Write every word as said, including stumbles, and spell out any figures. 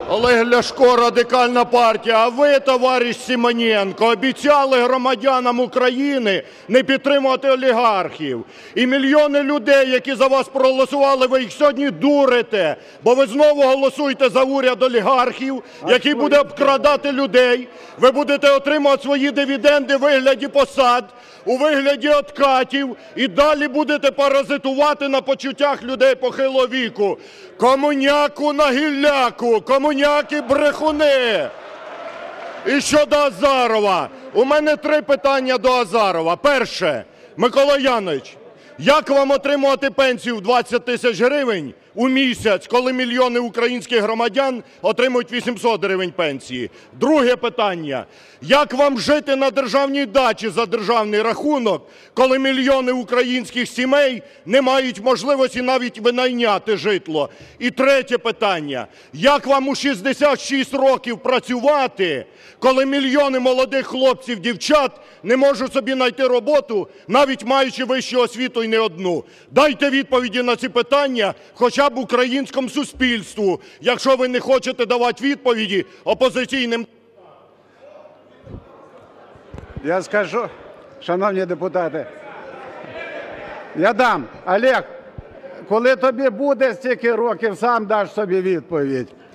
Олег Ляшко, Радикальна партія. А ви, товариш Симоненко, обіцяли громадянам України не підтримувати олігархів. І мільйони людей, які за вас проголосували, ви їх сьогодні дурите, бо ви знову голосуєте за уряд олігархів, який буде обкрадати людей. Ви будете отримувати свої дивіденди у вигляді посад, у вигляді откатів і далі будете паразитувати на почуттях людей похилого віку. Комуняку на гілляку, комуняки брехуни. І щодо Азарова. У мене три питання до Азарова. Перше. Микола Янович, як вам отримувати пенсію в двадцять тисяч гривень у місяць, коли мільйони українських громадян отримують вісімсот гривень пенсії? Друге питання. Як вам жити на державній дачі за державний рахунок, коли мільйони українських сімей не мають можливості навіть винайняти житло? І третє питання. Як вам у шістдесят шість років працювати, коли мільйони молодих хлопців, дівчат не можуть собі знайти роботу, навіть маючи вищу освіту і не одну? Дайте відповіді на ці питання хоча б українському суспільству, якщо ви не хочете давати відповіді опозиційним. Я скажу, шановні депутати, я дам. Олег, коли тобі буде стільки років, сам даш собі відповідь.